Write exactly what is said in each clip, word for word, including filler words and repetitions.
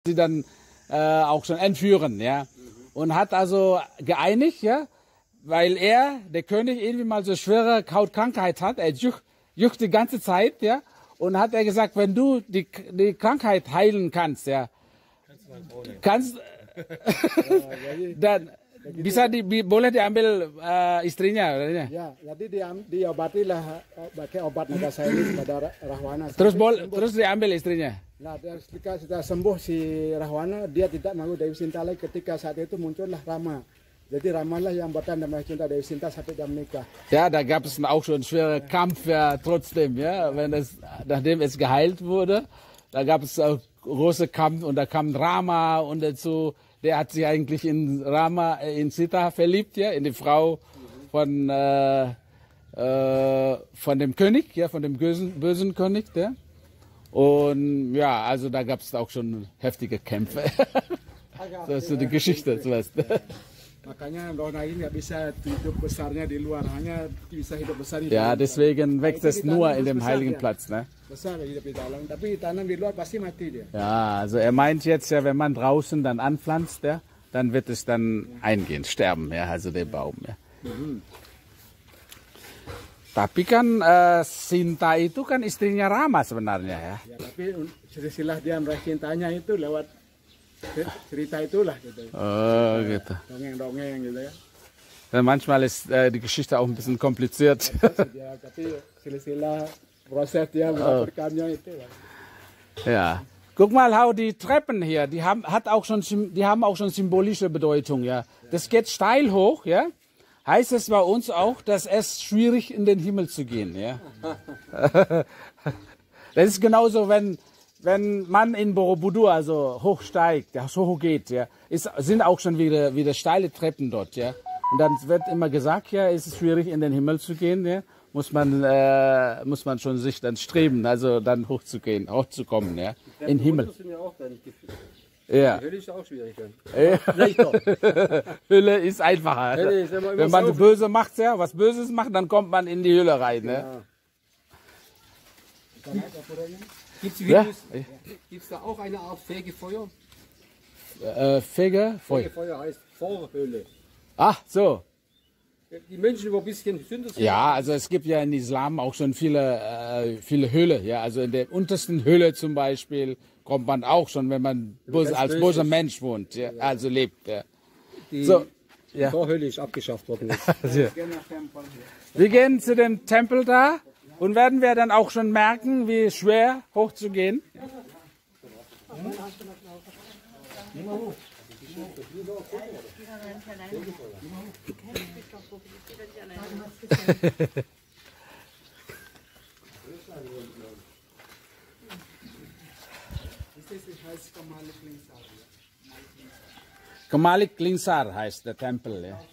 sie dann äh, auch schon entführen, ja. Und hat also geeinigt, ja, weil er, der König, irgendwie mal so schwere Hautkrankheit hat, er juckt, juckt die ganze Zeit, ja, und hat er gesagt, wenn du die, die Krankheit heilen kannst, ja, kannst, dan bisa di, boleh diambil uh, istrinya, ya, jadi diam, diobatilah pakai obat naga saini kepada Rahwana. Terus boleh, terus diambil istrinya. Nah, ketika sudah sembuh si Rahwana, dia tidak mau Dewi Sinta lagi. Ketika saat itu muncullah Rama. Jadi Rama lah yang bertanda cinta Dewi Sinta sampai jam nikah. Ja, da gab es auch schon einen schweren Kampf, ja, trotzdem, ja, wenn es, nachdem es geheilt wurde, da gab es auch große Kampf und da kam Rama und dazu, der hat sich eigentlich in Rama, in Sita verliebt, ja, in die Frau von, äh, äh, von dem König, ja, von dem bösen, bösen König, ja. Und ja, also da gab es auch schon heftige Kämpfe. Das ist so die Geschichte zuerst. Makanya Dona ini nggak bisa hidup besarnya di luar, hanya bisa hidup besar di dalam. Ja, deswegen wächst es nur in dem heiligen Platz, ne? Besar hidup di dalam, tapi tanam di luar pasti mati dia. Ja, also er meint jetzt ja, wenn man draußen dann anpflanzt, ja, dann wird es dann eingehen, sterben, ja, also der Baum, ja. Mhm. Tapi kan uh, Sinta itu kan istrinya Rama sebenarnya, ya. Ya, tapi silsilah dia meraih cintanya itu lewat cerita itulah gitu. Oh, gitu. Dongeng-dongeng gitu ya. Ja, manchmal ist äh, die Geschichte auch ein bisschen kompliziert. Ja, tapi silsilah proses dia mendapatkannya itu. Ja. Guck mal, how die Treppen hier, die haben hat auch schon die haben auch schon symbolische Bedeutung, ja. Das geht steil hoch, ja. Heißt es bei uns auch, dass es schwierig in den Himmel zu gehen, ja. Das ist genauso, wenn wenn man in Borobudur also hochsteigt, ja, so hoch geht, ja, ist, sind auch schon wieder, wieder steile Treppen dort, ja. Und dann wird immer gesagt, ja, ist es schwierig in den Himmel zu gehen, ja, muss man, äh, muss man schon sich dann streben, also dann hochzugehen, hochzukommen, ja, in den Himmel. Sind ja auch gar nicht gefühlt. Ja. Die Hölle ist auch schwierig dann. Ja. Hölle ist einfacher. Hölle ist immer Wenn man so böse macht, ja, was Böses macht, dann kommt man in die Hölle rein, ne. Ja. Gibt es Ja. da auch eine Art Fegefeuer? Äh, Fege, Feuer. Fegefeuer heißt Vorhölle. Ach, so. Die Menschen, die ein bisschen Sünder sind. Ja, also es gibt ja in Islam auch schon viele, äh, viele Höhle. Ja, also in der untersten Höhle zum Beispiel kommt man auch schon, wenn man böse, als böser Mensch wohnt, ja, also lebt. Ja. Die So, ja. Vorhölle ist abgeschafft worden. Jetzt. Wir gehen zu dem Tempel da und werden wir dann auch schon merken, wie schwer hochzugehen. Kamalik Lingsar heißt der Tempel. Ja.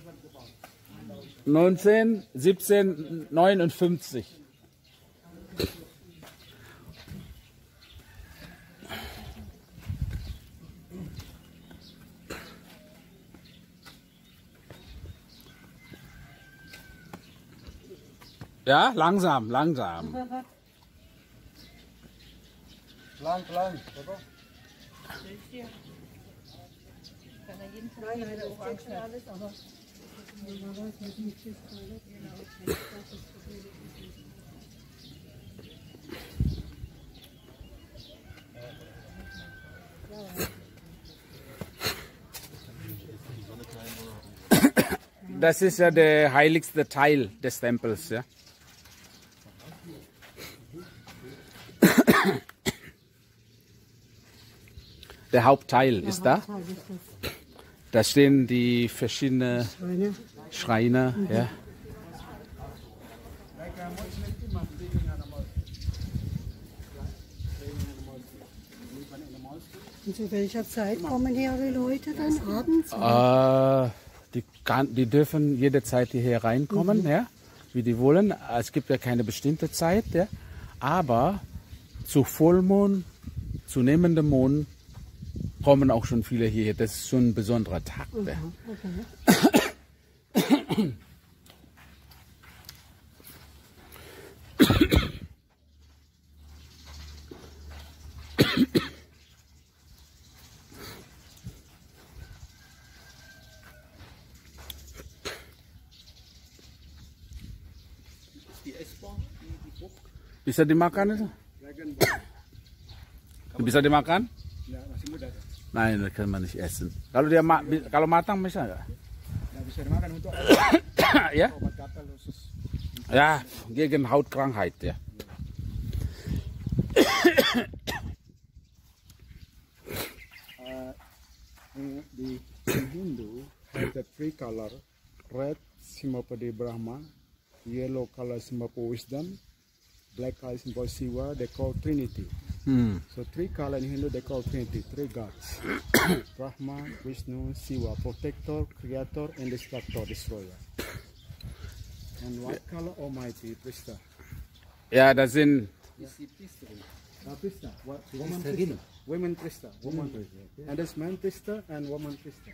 neunzehn, siebzehn, neunundfünfzig. Ja, langsam, langsam. Pelan, pelan, Papa. Das ist ja der heiligste Teil des Tempels, ja. Der Hauptteil ist da. Da stehen die verschiedenen Schreine, ja. Und zu welcher Zeit kommen hier die Leute dann abends? Äh, die, kann, die dürfen jederzeit hierher reinkommen, mhm. ja, wie die wollen. Es gibt ja keine bestimmte Zeit, ja. Aber zu Vollmond, zu nehmendem Mond kommen auch schon viele hierher. Das ist schon ein besonderer Tag. Ja. Okay. Okay. Bisa dimakan itu? Dragon Ball. Bisa dimakan? Ya, masih muda. Nein, das kann man nicht essen. Kalau dia ma bi- kalau matang bisa nggak? Nggak bisa dimakan untuk Ya? obat gatal khusus. Ja, gegen Hautkrankheit, ya. Uh, in the in Hindu has the three color: red symbol for the Brahma, yellow color symbol for wisdom, black color symbol for Shiva. They call Trinity. Hmm. So three color in Hindu they call Trinity, three gods: Brahma, Vishnu, Shiva, protector, creator, and destructor, destroyer. And white color Almighty, Priester. Ja, das sind Uh, Priester, what, woman Priester, women Priester, woman Priester. And there's man Priester and woman Priester.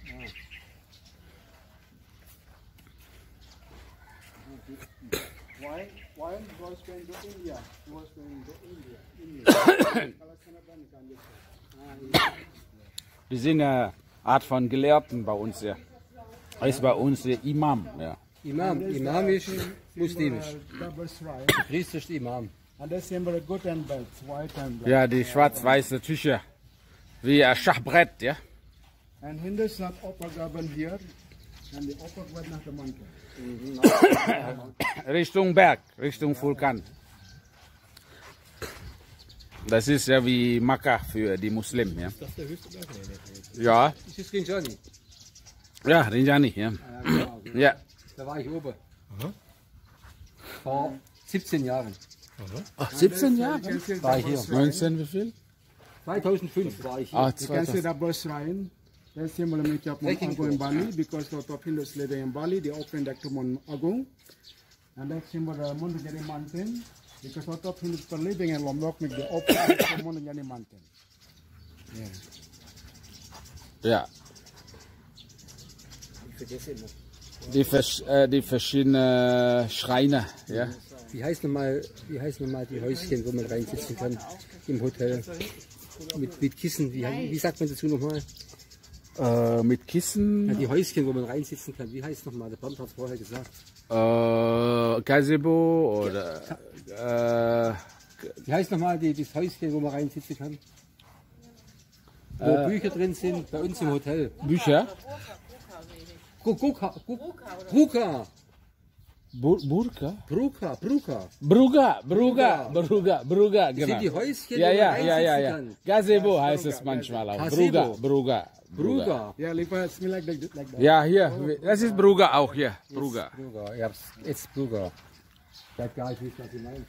Why? Why was going to India? Was going to India. India. Die sind eine Art von Gelehrten bei uns, ja. Das ist bei uns der Imam, ja. Imam, Imam ist muslimisch. Double shrine. Priester ist Imam. And they symbol good and bad, white and black. Ja, die schwarz-weiße Tücher. Wie ein Schachbrett, ja. And Hindus not upper govern here, and the upper govern not the mountain. Richtung Berg, Richtung Vulkan. Das ist ja wie Makkah für die Muslimen, ja. Ist das der höchste Berg? Ja, Das ist Rinjani. ja, Rinjani, ja. Ja. Da war ich oben. Vor siebzehn Jahren Ach, siebzehn Jahre? war ich hier. neunzehn wie viel? zweitausendfünf war ich hier. Ah, You can see zweitausend. double shrine. That's symbol of Mount Agung in Bali, because a lot of Hindus living in Bali, they open that to Mount Agung. And that symbol of Mundujani mountain, because a lot of Hindus are living in Lombok, they open that to Mundujani mountain. Ja. Ich vergesse immer. Die, vers äh, die verschiedenen Schreine, ja. Wie heißt nochmal, wie heißt nochmal die Häuschen, wo man reinsitzen kann im Hotel? Mit, mit Kissen, wie, wie sagt man dazu nochmal? Äh, mit Ja, Kissen, die Häuschen, wo man reinsitzen kann. Wie heißt nochmal? Der Bernd hat es vorher gesagt. äh, Gazebo oder äh, Wie heißt nochmal die, das Häuschen, wo man reinsitzen kann? Wo Bücher drin sind, bei uns im Hotel. Bücher. Bruka, Bruka, Bu Burka? Bruka, Bruka. Bruga, Bruga, Bruga, Bruga, genau. sind die Häuschen, ja, wo man ja, ja, ja, reinsitzen ja. kann. Gazebo heißt es manchmal auch. Gazebo. Bruga, Bruga, Bruga. Bruga. Yeah, Lipa, smell like that. Like that. Ja, hier, das ist Bruga auch hier. Bruga. Bruga, ich hab's, jetzt Bruga. Ich weiß gar nicht, wie ich das meine.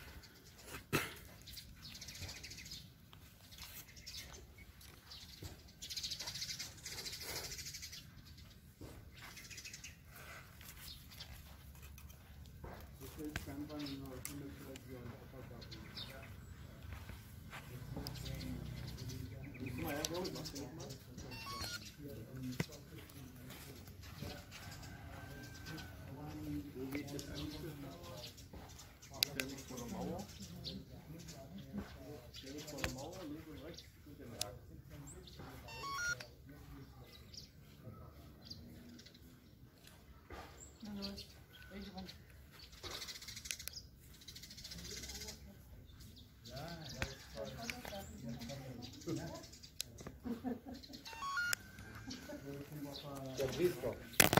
Der Priester.